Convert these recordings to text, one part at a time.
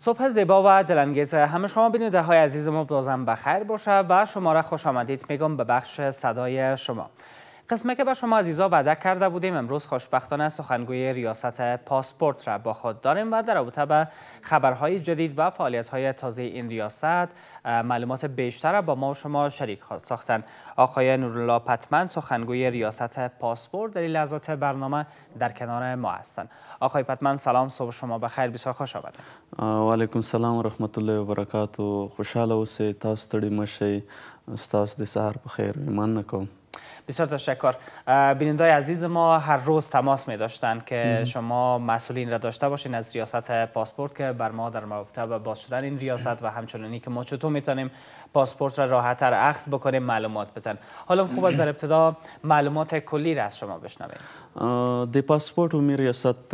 صبح زیبا و دلانگیز همه شما بیننده های عزیز ما بازم بخیر باشه و شما را خوش آمدید میگم به بخش صدای شما. قسمتی که به شما عزیزا وعده کرده بودیم امروز خوشبختانه سخنگوی ریاست پاسپورت را با خود داریم و در رابطه به خبرهای جدید و فعالیت‌های تازه این ریاست معلومات بیشتر با ما و شما شریک ساختن. آقای نورالله پتمن سخنگوی ریاست پاسپورت در این لحظات برنامه در کنار ما هستند. آقای پتمن سلام، صبح شما بخیر، بسیار خوش آمدید. و علیکم السلام و رحمت الله و برکاته. خوشحاله اوسئ، تاسو ستړي مشئ، ستاسو د سهار په خیر ایمان نکوم. بسیار تشکر. بینندگان عزیز ما هر روز تماس می داشتند که شما مسئولین را داشته باشین از ریاست پاسپورت که بر ما در رابطه با باز شدن این ریاست و همچنانی که ما چطور میتونیم پاسپورت را راحت‌تر اخذ بکنیم معلومات بدن. حالا خوب از در ابتدا معلومات کلی را از شما بشنویم. د پاسپورت عمومي ریاست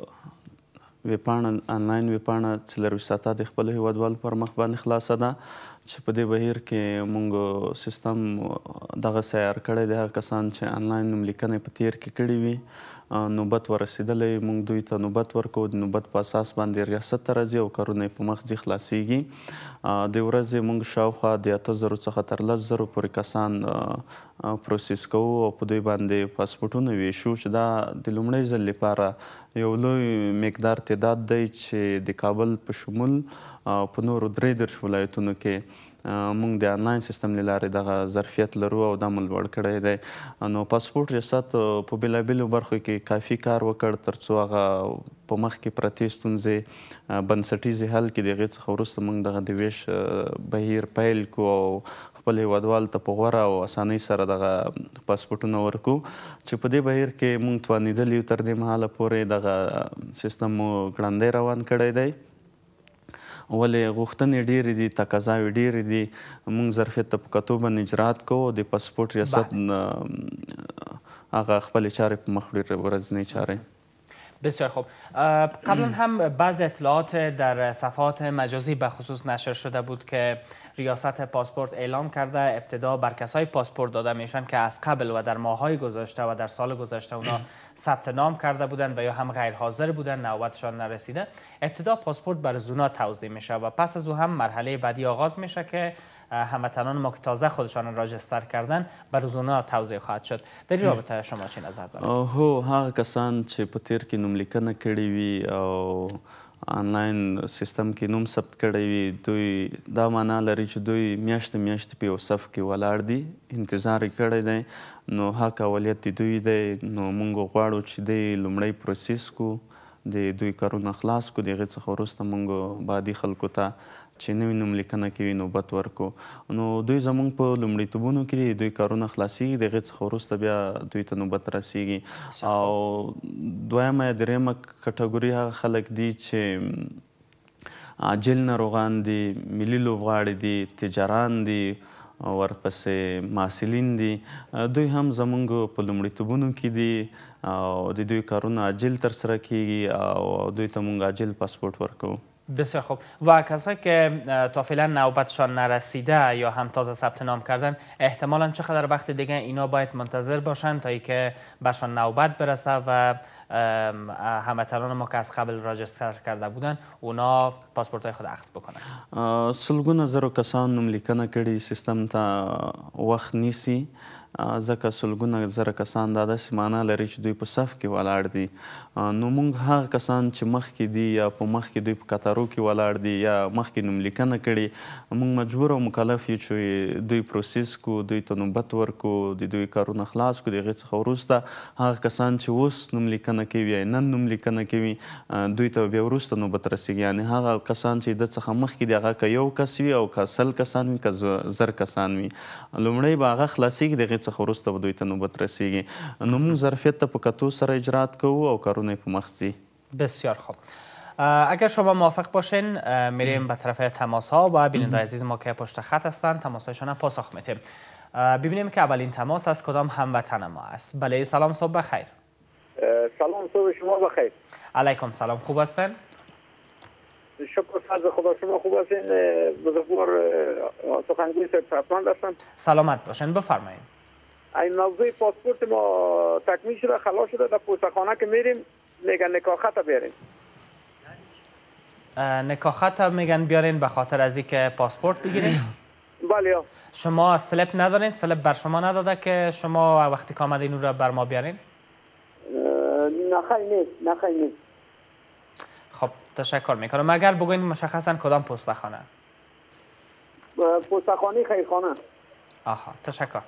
ویبپاڼه آنلاین ویبپاڼه څلرویشت ساعته د خپلو هیوادوالو پر مخ باندې خلاصه ده چې په دې بهیر کې موږ سیستم دغسې عیار کړی دی. هغه کسان چې آنلاین نوملیکنې په تیر کې کړي وي نوبت ورسېدلی موږ دوی ته نوبت ورکوو. د نوبت په اساس باندې ریاست ته راځي او کارونه یې په مخ ځي خلاصیږي. د ورځې موږ شاوخوا د 8000 څخه تر 10000 پورې کسان پروسس کوو او په دوی باندې پاسپورټونه ویشو چې دا د لومړي ځل لپاره یو لوی مقدار تعداد دی چې د کابل په شمول په نورو 33 ولایتونو کې موږ د آنلاین سیستم له لارې دغه ظرفیت لرو او دا مو لوړ کړی دی. نو پاسپورټ ریاست په بېلابېلو برخو کې کافي کار وکړ تر څو هغه په مخ کې پرتې ستونزې بنسټیزې حل کړي. د هغې څخه وروسته موږ دغه د ویش بهیر پیل کړو او خپل هیوادوالو ته په غوره او اسانۍ سره دغه پاسپورټونه ورکړو چې په دې بهیر کې موږ توانېدلي یو تر دې مهاله پورې دغه سیستم مو ګړندی روان کړی دی. ولې غوښتنې ډېرې دي، تقاضاوې ډېرې دي. موږ ظرفیت ته په کتو باندې اجرات کوو. د پاسپورټ ریاست هغه خپلې چارې په مخ وړي، ورځنۍ چارې. بسیار خوب. قبلا هم بعض اطلاعات در صفحات مجازی به خصوص نشر شده بود که ریاست پاسپورت اعلام کرده ابتدا بر کسای پاسپورت داده میشن که از قبل و در ماههای گذشته و در سال گذشته اونا ثبت نام کرده بودن و یا هم غیر حاضر بودن نوبتشان نرسیده. ابتدا پاسپورت بر اونا توزیع میشه و پس از او هم مرحله بعدی آغاز میشه که هموطنان ما که تازه خودشان راجستر کردن بر اونا توزیع خواهد شد. در این رابطه شما چی نظر دارید؟ هو هغه کسان چې په تیر کې نوملیکنه کړې وي او آنلاین سیستم کې نوم ثبت کړی وي دوی دا معنا لري چې دوی میاشتې میاشتې په یو صف کې ولاړ دي، انتظار یې کړی دی. نو حق اولیت د دوی دی. نو موږ غواړو چې دی لومړی پروسس کړو، د دوی کارونه خلاص کړو. د هغې څخه وروسته موږ بعدي خلکو ته چې نوې نوملیکنه کوي نوبت ورکړو. نو دوی زموږ په لومړیتوبونو کې دوی کارونه خلاصیږي، د هغې څخه وروسته بیا دوی ته نوبت رسیږي. او دویمه یا درېیمه کټګوري هغه خلک دي چې عاجل ناروغان دي، ملي لوبغاړي دي، تجاران دي، ورپسې محصلین دي. دوی هم زموږ په لومړیتوبونو کې دي او د دوی کارونه عاجل ترسره کیږي او دوی ته موږ عاجل پاسپورت ورکوو. بسیار خوب. و کسایی که تا فعلا نوبتشان نرسیده یا هم تازه ثبت نام کردن احتمالاً چقدر وقت دیگه اینا باید منتظر باشن تا اینکه بهشان نوبت برسه و هموطنان ما که از قبل راجستر کرده بودن اونا پاسپورت‌های خود اخذ بکنن؟ سلګونه زرو کسان نوملیکنه کړي، سیستم ته وخت نیسي ځکه سلګونه زره کسان دا داسې معنا لري چې دوی په صف کې ولاړ دي. نو موږ هغه کسان چې مخکې دي یا په مخکې دوی په قطارو کې ولاړ دي یا مخکې نوملیکنه کړي موږ مجبور او مکلف یو چې دوی پروسس کړو، دوی ته نوبت ورکړو، د دوی کارونه خلاص کړو. د هغې څخه وروسته هغه کسان چې اوس نوملیکنه کوي یا نن نوملیکنه کوي دوی ته بیا وروسته نوبت رسیږي. یعنې هغه کسان چې د څخه مخکې دي هغه که یو کس وي او که 100 کسان وي که 1000 کسان وي لومړی به هغه خلاصیږي، د هغې څخه وروسته به دوی ته نوبت رسیږي. نو موږ ظرفیت ته په کتو سره اجرات کوو او کارونه یې په مخ ځي. بسیار خوب. اگر شما موافق باشین میریم به طرف تماس ها و بیننده عزیز ما که پشت خط هستند تماسهایشان پاسخ میدیم. ببینیم که اولین تماس از کدام هموطن ما است. بله سلام، صبح بخیر. سلام، صبح شما بخیر. علیکم سلام، خوب هستین؟ شکر فضل خدا، شما خوب هستین؟ بزرگوار سخنگوی پتمن هستم. سلامت باشین، بفرمایید. این موضوع پاسپورت ما تکمیل شده، خلاص شده. در پستخانه که میریم میگن نکاح خط بیاریم. نکاخت میگن بیارین به خاطر از اینکه پاسپورت بگیرین؟ بله. شما سلپ ندارین؟ سلپ بر شما نداده که شما وقتی که آمدین اون را بر ما بیارین؟ نه خیلی نیست. خب تشکر میکنم. اگر بگوین مشخصا کدام پستخانه؟ پستخانه خیرخانه. آها تشکر.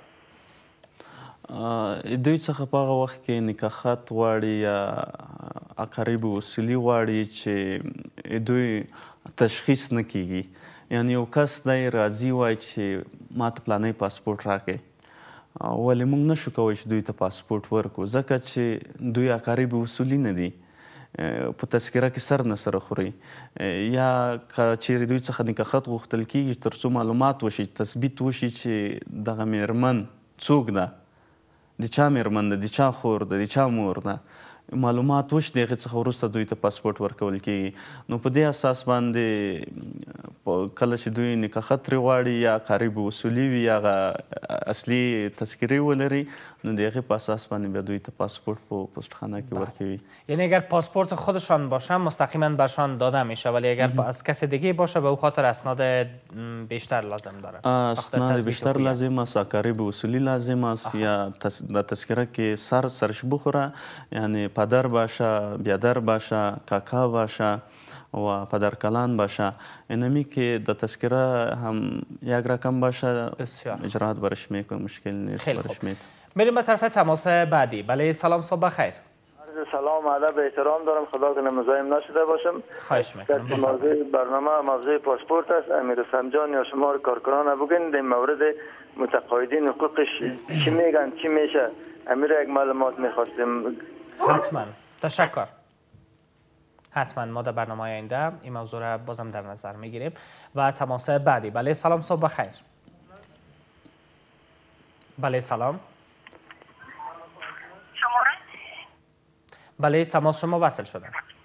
دوی څخه په هغه وخت کې نکاحت غواړي یا اقارب وصولي غواړي چې دوی تشخیص نه کیږي، یعنی یو کس دی راځي وایي چې ما ته پلانی پاسپورت راکړئ، ولې موږ نشو کولی چې دوی ته پاسپورت ورکړو ځکه چې دوی اقارب وصولي نه دي، په تذکره کې سر نه سره خوري، یا که چیرې دوی څخه نکاحت غوښتل کیږي تر څو معلومات وشي، تثبیت وشي چې دغه میرمن څوک ده، د چا میرمن ده، د چا خور ده، د چا مور ده، معلومات وشي، د هغې څخه وروسته دوی ته پاسپورت ورکول کیږي. نو په دې اساس باندې کله چې دوی نکاحت ترې غواړي یا اقارب وصولي وي یا هغه اصلي تذکرې ولري، نو د هغې په اساس باندې بیا دوی ته پاسپورت په پستخانه کې ورکوي. یعنی اگر پاسپورت خودشان باشه مستقیما برشان داده میشه، ولی اگر از کسی دیگه باشه به او خاطر اسناد بیشتر لازم داره. اسناد بیشتر لازم است، اقارب وصولي لازم است، یا در تذکره کې سرش بخوره، یعنی پدر باشه، بیادر باشه، کاکا باشه و پدرکلان باشه، اینمی که در تذکره هم یک رقم باشه اجرات برش میکنه، مشکل نیست برش میکنه. میریم به طرف تماس بعدی. بله سلام، صبح بخیر. سلام، ادب، احترام دارم، خدا کنه مزاحم نشده باشم. خواهش میکنم. موضوع برنامه موضوع پاسپورت است. امیر حسین جان یا شما کارکنان بگین در مورد متقاعدین حقوقش چی میگن، چی میشه؟ امیر یک معلومات میخواستیم. حتما تشکر. حتما ما در برنامه آینده این موضوع را بازم در نظر میگیریم. و تماس بعدی. بله سلام، صبح بخیر. بله سلام. بله تماس شما وصل شده.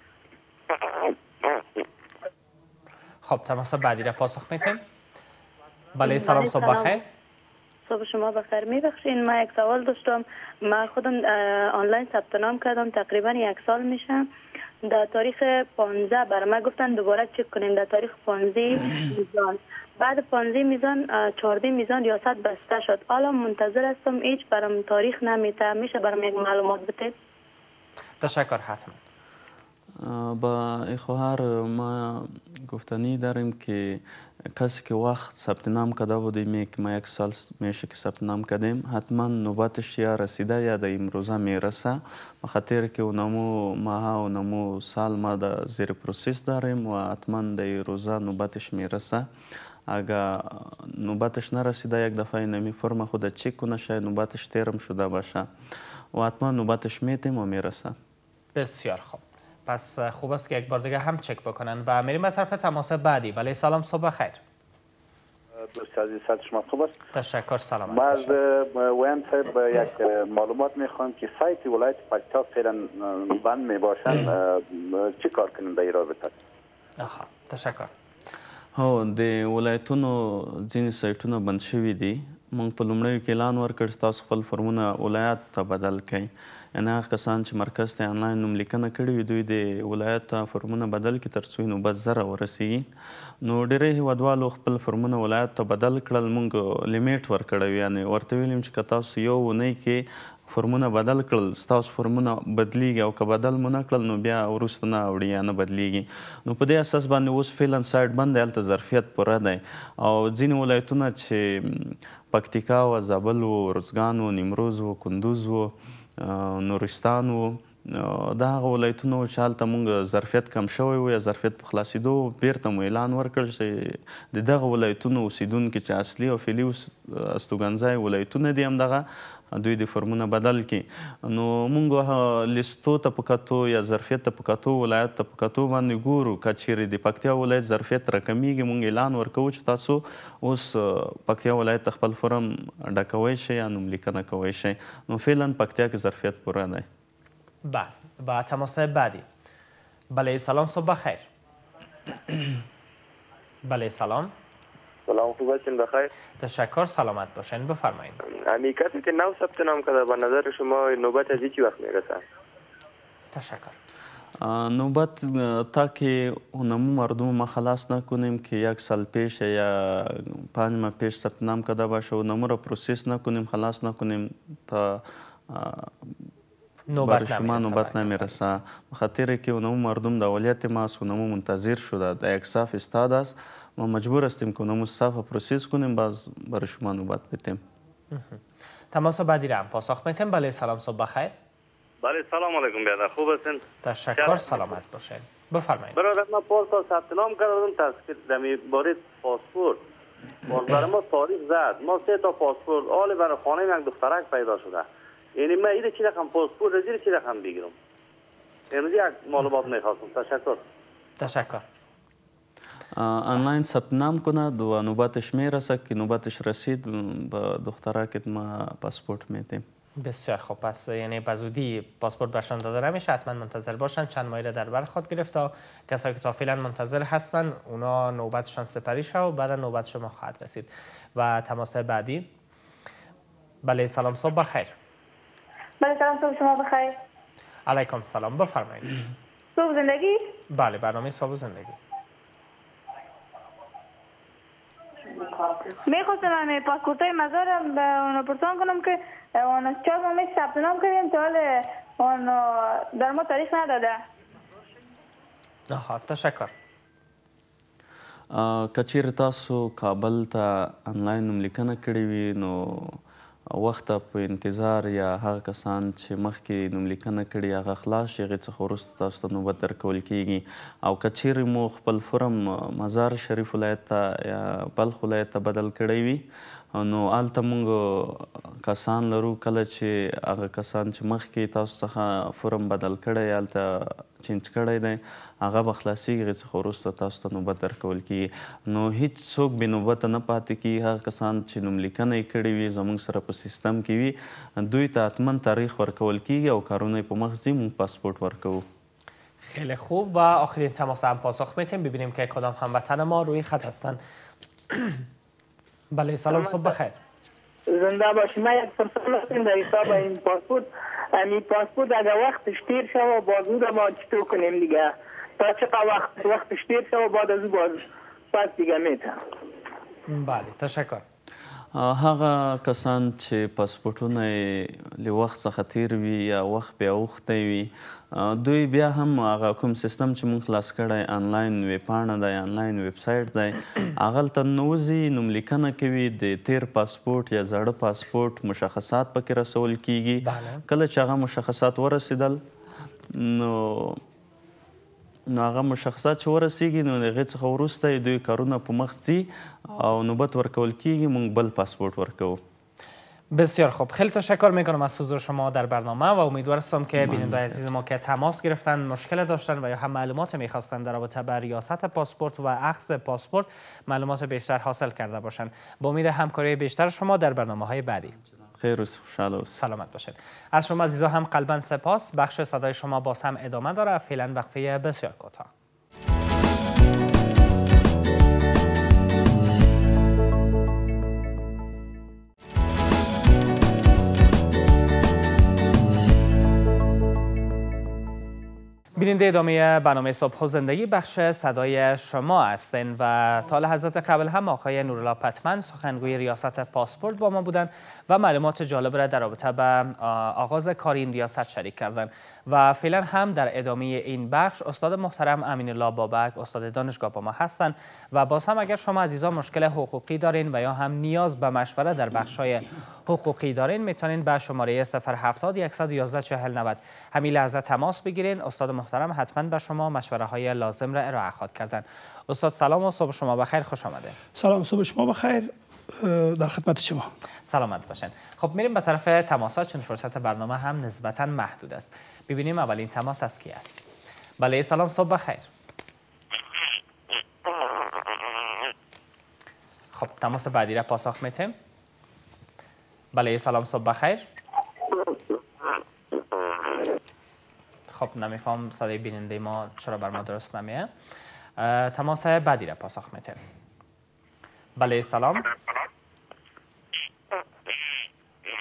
خب تماس بعدی را پاسخ میتیم. بله سلام، صبح بخیر. صبح شما بخیر. میبخشین من یک سوال داشتم. من خودم آنلاین ثبت نام کردم تقریبا 1 سال میشه. در تاریخ 15 برای من گفتن دوباره چک کنیم، در تاریخ 15 میزان، بعد 15 میزان 14 میزان ریاست بسته شد. حالا منتظر هستم، هیچ برام تاریخ نمیته. میشه برام یک معلومات بده؟ تشکر. حتما. با ای خواهر ما گفتنی داریم که کسی که وقت ثبت نام کرده بودیم که ما 1 سال میشه که ثبت نام کردیم، حتما نوبتش یا رسیده یا در امروزه میرسه، بخاطر که اونمو ماها اونمو سال ما در زیر پروسس داریم و حتما در روزه نوبتش میرسه. اگر نوبتش نرسیده یک دفعه نمی فرم خود چک کنه، شاید نوبتش تیرم شده باشه و حتما نوبتش میتیم و میرسه. بسیار خوب. پس خوب است که یک بار دیگه هم چک بکنن. و میریم به طرف تماس بعدی. بله سلام، صبح خیر. دوست عزیز صد شما خوب است؟ تشکر. سلامت ما از ویم صاحب یک معلومات میخوام که سایت ولایت پکتیا فعلا بند میباشن، چی کار کنیم در این رابطه؟ آها تشکر. هو د ولایتونو ځینې سایټونه بند شوي دي. موږ په لومړیو کې اعلان ورکړ چې تاسو خپل فورمونه ولایت ته بدل کړئ، یعنې هغه کسان چې مرکز ته آنلاین نوملیکنه کړې وي دوی د ولایت ته فورمونه بدل کړي تر څو نوبت زره ورسیږي. نو ډېری هیوادوالو خپل فورمونه ولایت ته بدل کړل. موږ لیمیټ ورکړی، یعنې ورته ویلي چې که تاسو یو اونۍ کې فورمونه بدل کړل ستاسو فورمونه بدلیږي، او که بدل مو نه کړل نو بیا وروسته نه اوړي یا نه بدلیږي. نو په دې اساس باندې اوس فعلا سایټ بند دی، هلته ظرفیت پوره دی. او ځینې ولایتونه چې پکتیکا و، زابل و، ارزګان و، نیمروز و، کندوز و، نورستان و، دا هغه ولایتونه و چې هلته مونږ ظرفیت کم شوی و یا ظرفیت په خلاصېدو بیرته مو اعلان ورکړ چې د دغه ولایتونو اوسیدونکي چې اصلي او فعلي استوګنځای ولایتونه دي همدغه دوی د فورمونه بدل کړي. نو مونږ لیستو ته په کتو یا ظرفیت ته په کتو ولایت ته په کتو باندې ګورو، که چیرې د پکتیا ولایت ظرفیت راکمیږي مونږ اعلان ورکوو چې تاسو اوس پکتیا ولایت ته خپل فورم ډکوی شئ یا نوملیکنه کوی شئ. نو فعلا پکتیا کې ظرفیت پوره دی. بله. با تماس بعدی. بله سلام، صبح بخیر. بله سلام. سلام، خوب هستین؟ بخیر. تشکر، سلامت باشین. بفرمایید. امی کسی که نو ثبت نام کرده به نظر شما نوبت از چی وقت میرسه؟ تشکر. نوبت تا که اونمو مردم ما خلاص نکنیم که 1 سال پیش یا 5 ماه پیش ثبت نام کرده باشه اونمو را پروسس نکنیم خلاص نکنیم تا برای شما نوبت نمیرسه بخاطر که اونمو مردم در ولیت ما است اونمو منتظر شده در یک صف استاد است ما مجبور هستیم که اونمو صف پروسس کنیم باز برای شما نوبت بدیم. تماس بعدی را هم پاسخ میتیم. بله سلام صبح بخیر. بله سلام علیکم بیادر خوب هستین؟ تشکر سلامت باشین. بفرمایید. برادر من پاسپورت ثبت نام کردم تصدیق دمی باره پاسپورت برای ما تاریخ زد ما 3 تا پاسپورت آل برای خانه یک دخترک پیدا شده یعنی من اینه چی رقم پاسپورت رزیر چی رقم بگیرم امروز یک معلومات میخواستم. تشکر. آنلاین ثبت نام کند و نوبتش میرسه که نوبتش رسید به دخترک ما پاسپورت میدیم. بسیار خوب. پس یعنی به زودی پاسپورت برشان داده نمیشه حتما منتظر باشن چند ماهی را در بر خود گرفت تا کسایی که تا فعلا منتظر هستن اونا نوبتشان سپری شه و بعد نوبت شما خواهد رسید. و تماس بعدی. بله سلام صبح بخیر. بله سلام صبح شما بخیر. علیکم سلام بفرمایید. صبح زندگی؟ بله برنامه صبح زندگی. میخواستم همه پاسپورت های مزارم به اونا پرسان کنم که اونا 4 ماه میشه ثبت نام کردیم تا حال اونا در ما تاریخ نداده. تشکر. کچیر تاسو کابل ته آنلاین نوملیکنه کړې وي نو وخت په انتظار یا هغه کسان چې مخکې نوملیکنه کړي هغه خلاص شي هغې څخه وروسته تاسو ته نوبت درکول کیږي او که چیرې مو خپل فرم مزار شریف ولایت ته یا بلخ ولایت ته بدل کړی وي نو هلته موږ کسان لرو کله چې هغه کسان چې مخکې تاسو څخه فرم بدل کړی هلته چینج کړی دی هغه به خلاصېږي هغې څخه وروسته تاسو ته نوبت درکول کیږي نو هیڅ څوک بې نوبته نه پاتې کیږي هغه کسان چې نوملیکنه یې کړې وي زموږ سره په سیستم کې وي دوی ته حتما تاریخ ورکول کیږي او کارونه یې په مخ ځي موږ پاسپورت ورکوو. خیلی خوب و آخرین تماس هم پاسخ میتیم ببینیم که کدام هموطن ما روی خط هستن. بله سلام صبح بخیر. زنده باشی. من یک فرصت هستیم در حساب این پاسپورت اگر وقتش تیر شد بازو را ما چطور کنیم دیگه تا چقدر وقتش تیر شد بعد از باز پس دیگه میتونم. بله تشکر. هغه کسان چې پاسپورټونه یې له وخت څخه تیر وي یا وخت بیا اوښتی وي دوی بیا هم هغه کوم سیستم چې موږ خلاص کړی آنلاین ویبپاڼه دی آنلاین ویبسایټ دی هغلته ننوځي نوملیکنه کوي د تیر پاسپورت یا زاړه پاسپورت مشخصات پکې رسول کیږي کله چې هغه مشخصات ورسېدل نو هغه مشخصات چې ورسیږي نو د هغې څخه وروسته دوی کارونه په مخ ځي او نوبت ورکول کیږي موږ بل پاسپورت ورکوو. بسیار خوب. خیلی تشکر میکنم از حضور شما در برنامه و امیدوار هستم که بیننده عزیز ما که تماس گرفتن مشکل داشتن و یا هم معلومات میخواستن در رابطه با ریاست پاسپورت و اخذ پاسپورت معلومات بیشتر حاصل کرده باشند. با امید همکاری بیشتر شما در برنامه‌های بعدی. خیر و خوشحال سلامت باشید. از شما عزیزا هم قلباً سپاس. بخش صدای شما باز هم ادامه داره. فعلا وقفه بسیار کوتاه. بیننده ادامه برنامه صبح و زندگی بخش صدای شما هستین و تا لحظات قبل هم آقای نورالله پتمن سخنگوی ریاست پاسپورت با ما بودن و معلومات جالب را در رابطه با آغاز کار این ریاست شریک کردن و فعلا هم در ادامه این بخش استاد محترم امین الله بابک استاد دانشگاه با ما هستند و باز هم اگر شما عزیزان مشکل حقوقی دارین و یا هم نیاز به مشوره در بخش‌های حقوقی دارین میتونین به شماره 070 111 4090 همین لحظه تماس بگیرین. استاد محترم حتما به شما مشوره های لازم را ارائه خواهد کردن. استاد سلام و صبح شما بخیر. خوش آمده. سلام صبح شما بخیر. در خدمت شما. سلامت باشین. خب میریم به طرف تماسات چون فرصت برنامه هم نسبتا محدود است. ببینیم اولین تماس از کی است. بله سلام صبح بخیر. خب تماس بعدی را پاسخ میتیم. بله سلام صبح بخیر. خب نمیفهم صدای بیننده ما چرا بر ما درست نمیه. تماس بعدی را پاسخ میتیم. بله سلام.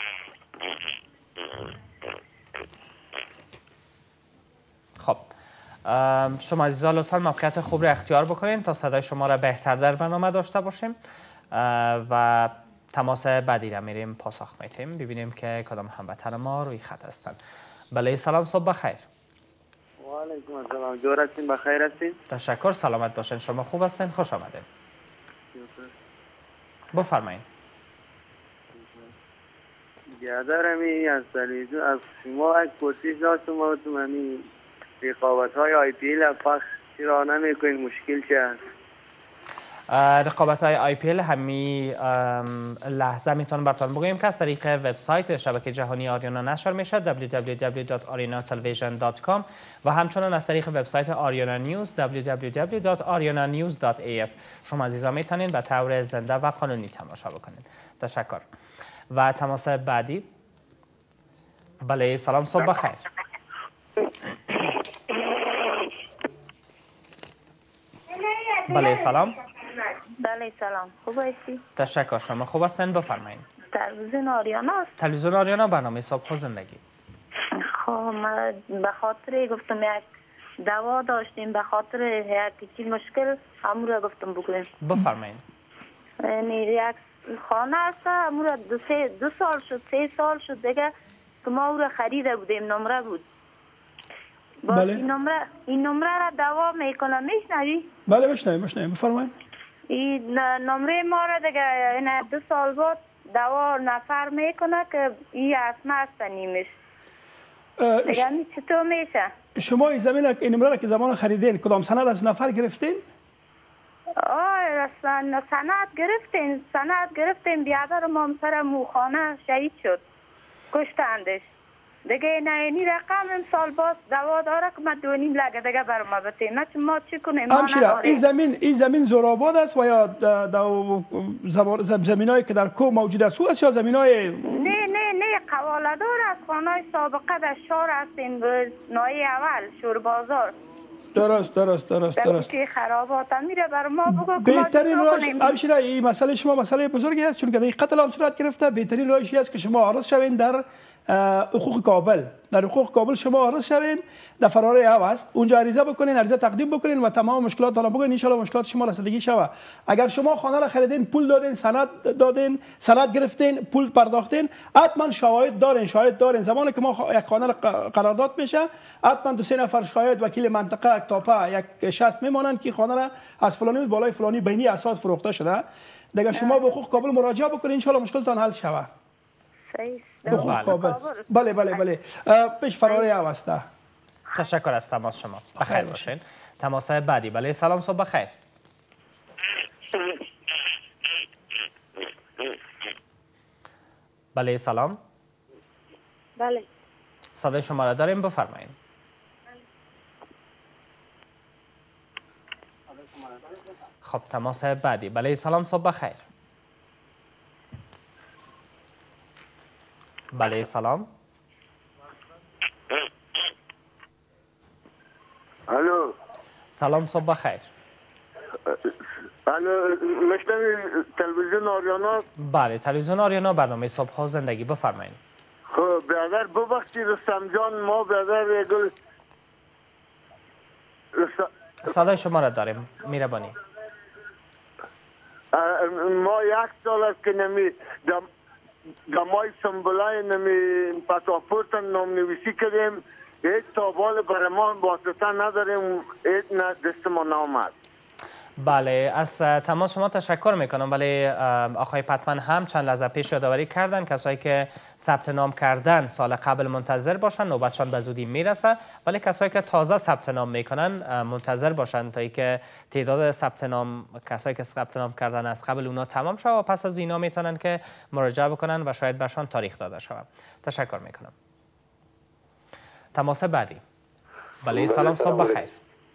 خب شما عزیزان لطفا موقعیت خوب را اختیار بکنین تا صدای شما را بهتر در برنامه داشته باشیم و تماس بعدی را میریم پاسخ میتیم ببینیم که کدام هموطن ما روی خط هستند. بله سلام، صبح بخیر. و علیکم السلام. جور هستین؟ بخیر هستین؟ تشکر، سلامت باشین. شما خوب هستین؟ خوش آمدین. بفرمایید. بیادرمی از تلویزیون از شما یک پرسش داشتم و تو منی رقابت های آی پی ال پخش چرا نمیکنین؟ مشکل چه هست؟ رقابت های آی پی ال همین لحظه میتونم براتون بگویم که از طریق وبسایت شبکه جهانی آریانا نشر میشه www.arianatelevision.com و همچنان از طریق وبسایت آریانا نیوز www.ariananews.af شما عزیزان میتونین به طور زنده و قانونی تماشا بکنین. تشکر. و تماس بعدی. بله سلام، صبح بخیر. بله سلام. بله سلام، خوب هستی؟ تشکر، شما خوب هستین؟ بفرمایید. تلویزیون آریانا است؟ تلویزیون آریانا، برنامه صبح و زندگی. خب من به خاطر گفتم یک دوا داشتیم، به خاطر یک مشکل همون را گفتم بگویم. بفرمایید. یک خانه است، همون را 2 سال شد 3 سال شد دیگه که ما او را خریده بودیم، نمره بود. بله. این نمره را دوا میکنه، میشنوی؟ بله میشنویم، بفرمایید. این نمره ما را دیگه این 2 سال بعد دوا نفر میکنه که این اسمه است نیمش. دیگه چطور میشه؟ شما این زمین این نمره را که زمان خریدین کدام سند از نفر گرفتین؟ سند گرفتیم بیادر ما سر موخانه شهید شد، کشتندش دیگه. نه رقم امسال باز دوا داره که ما 2.5 لگه دیگه برای ما بتیم. نه ما چی کنیم؟ همشیره این زمین زورآباد است و یا زمین هایی که در کو موجود است او است یا زمین های؟ نه قوالدار است. خانه سابقه در شهر هستیم، نایه اول شور بازار. درست. که خرابات میره بر ما بگو بهترین راهش همشیره این مسئله شما مسئله بزرگی است، چون که در قتل هم صورت گرفته. بهترین راهش است که شما عارض شوین در حقوق کابل. در حقوق کابل شما عارض شوین، در فراره او است، اونجا عریضه بکنین، عریضه تقدیم بکنین و تمام مشکلات حالا بگین، ان شاء الله مشکلات شما رسیدگی شوه. اگر شما خانه را خریدین، پول دادین، سند گرفتین، پول پرداختین، حتما شواهد دارین. زمانی که ما یک خانه را قرارداد میشه، حتما 2-3 نفر شاهد، وکیل منطقه، یک تاپه، یک شخص میمانند که خانه را از فلانی بالای فلانی بینی اساس فروخته شده. دیگه شما به حقوق کابل مراجعه بکنین، ان شاء الله مشکلتان حل شوه. حقوق کابل. بله. پیش فراره او است. تشکر از تماس شما. بخیر باشین. تماس بعدی. بله سلام، صبح بخیر. بله سلام. بله. صدای شما را داریم، بفرمایید. خب تماس بعدی. بله سلام، صبح بخیر. بله سلام. الو. سلام، صبح بخیر. الو، مشتمی تلویزیون آریانا؟ بله تلویزیون آریانا، برنامه صبح و زندگی، بفرمایید. خب برادر ببخشید رستم جان، ما برادر گل صدای شما را داریم، میربانی. ما 1 سال است که نمی دمای سمبولای نمی پاسپورت نام نویسی کردیم، هیچ تابال برای ما واسطه نداریم، هیچ دست ما نامد. بله از تماس شما تشکر میکنم. ولی آقای پتمن هم چند لحظه پیش یادآوری کردن کسایی که ثبت نام کردن سال قبل منتظر باشن، نوبتشان به زودی میرسه. ولی کسایی که تازه ثبت نام میکنن منتظر باشن تا اینکه تعداد کسایی که ثبت نام کردن از قبل اونا تمام شود و پس از اینا میتونن که مراجعه بکنن و شاید برشان تاریخ داده شود. تشکر میکنم. تماس بعدی. بله سلام، صبح بخیر.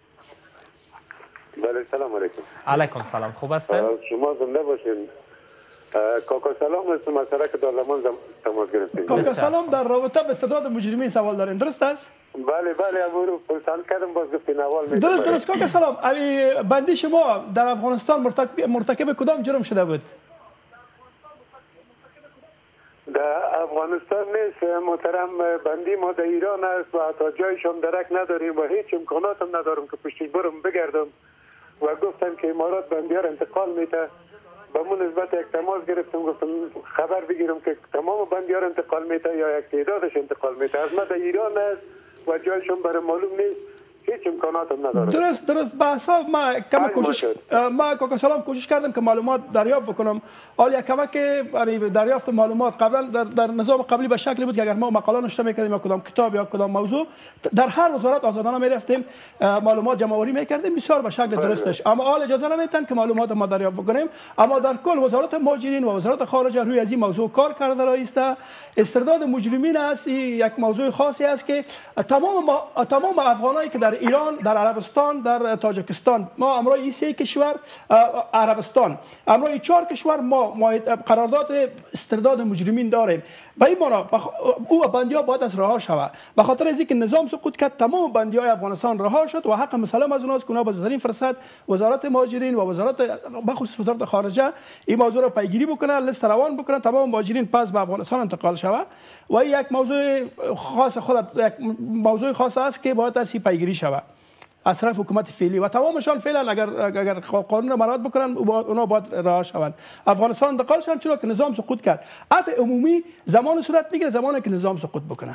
بله سلام علیکم. علیکم سلام، خوب هستین؟ شما زنده باشین. کاکا سلام است، مسئله که در لمان تماس گرفتیم. کاکا سلام، در رابطه به استعداد مجرمین سوال دارین، درست است؟ بله امورو پرسان کردم، باز گفتین اول میگم. درست کاکا سلام. بندی شما در افغانستان مرتکب کدام جرم شده بود؟ در در افغانستان نیست محترم، بندی ما در ایران است و حتی جایش هم درک نداریم و هیچ امکانات هم ندارم که پشتش برم بگردم و گفتم که امارات بندی ها انتقال میده. به من نسبت یک تماس گرفتم، گفتم خبر بگیرم که تمام بندی ها انتقال میده یا یک تعدادش انتقال میده. از ما در ایران است و جایش هم برای معلوم نیست، هیچ امکانات هم نداره. درست بحثا ما کم کوشش کاکا سلام کوشش کردم که معلومات دریافت بکنم. حالا یک کمک دریافت معلومات قبلا در نظام قبلی به شکلی بود که اگر ما مقاله نوشته میکردیم یا کدام کتاب یا کدام موضوع در هر وزارت آزادانه میرفتیم معلومات جمع آوری میکردیم بسیار به شکل درستش. اما حال اجازه نمیدن که معلومات ما دریافت بکنیم. اما در کل وزارت مهاجرین و وزارت خارجه روی از این موضوع کار کرده رایسته. استرداد مجرمین است یک موضوع خاصی است که تمام افغانایی که در ایران، در عربستان، در تاجیکستان، ما امروز 3 کشور عربستان، امروز 4 کشور ما قرارداد استرداد مجرمین داریم. به این معنا او بندی‌ها باید از رها شود. به خاطر از اینکه نظام سقوط کرد تمام بندی‌های افغانستان رها شد و حق مسلم از اوناست که اونا بزرگترین فرصت وزارت مهاجرین و وزارت بخصوص وزارت خارجه این موضوع را پیگیری بکنن، لیست روان بکنن، تمام مهاجرین پس به افغانستان انتقال شود. و یک موضوع خاص یک موضوع خاص است که باید از پیگیری شود از طرف حکومت فعلی و تمامشان فعلا اگر قانون را مراعات بکنن اونا باید رها شوند. افغانستان انتقال شدن چرا که نظام سقوط کرد. عفو عمومی زمان صورت میگیره زمانی که نظام سقوط بکنه.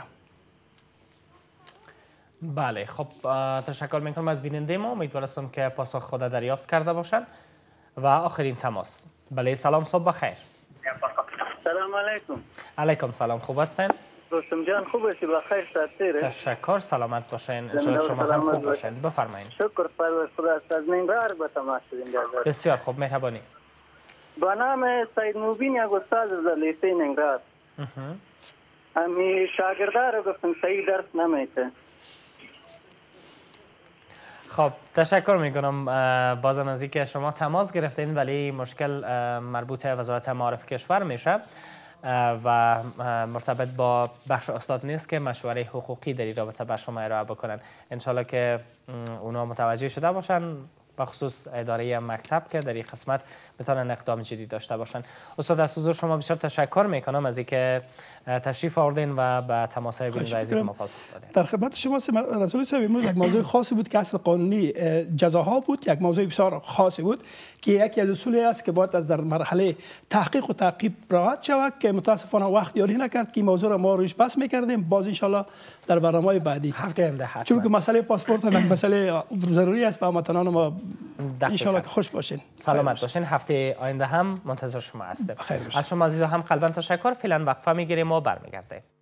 بله خب تشکر میکنم از بیننده ما. امیدوارم که پاسخ خود دریافت کرده باشند. و آخرین تماس. بله سلام، صبح بخیر. سلام علیکم. علیکم سلام، خوب هستین؟ رستم جان خوب باشی، بخیر ساعتیره. تشکر، سلامت باشین. انشاءالله شما هم خوب باشین. بفرمایید. شکر پرور خدا است. از ننگرهار به تماس شدیم. بسیار خوب، مهربانی. با نام سید مبین یک استاد از لیسه ننگرهار. امی شاگرده رو گفتم صحیح درس نمیته. خب تشکر میکنم بازم از اینکه شما تماس گرفتین، ولی مشکل مربوط به وزارت معارف کشور میشه و مرتبط با بخش استاد نیست که مشوره حقوقی در این رابطه به شما ارائه بکنن. انشالله که اونا متوجه شده باشن، بخصوص اداره مکتب که در این قسمت بتونن اقدام جدی داشته باشن. استاد از حضور شما بسیار تشکر میکنم از اینکه تشریف آوردین و به تماس‌های بیننده عزیز ما پاسخ دادین. در خدمت شما رسول صاحب، امروز یک موضوع خاصی بود که اصل قانونی جزاها بود. یک موضوع بسیار خاصی بود که یکی از اصولی است که باید از در مرحله تحقیق و تعقیب رعایت شود که متاسفانه وقت یاری نکرد که این موضوع را ما روش بحث میکردیم. باز ان شاء در برنامه‌های بعدی هفته آینده چون که مسئله پاسپورت هم یک مسئله ضروری است و هموطنان ما ان شاء که خوش باشین، سلامت باشین. هفته آینده هم منتظر شما هستیم. از شما عزیزان هم قلبا تشکر. فعلا وقفه میگیریم و برمیگردیم.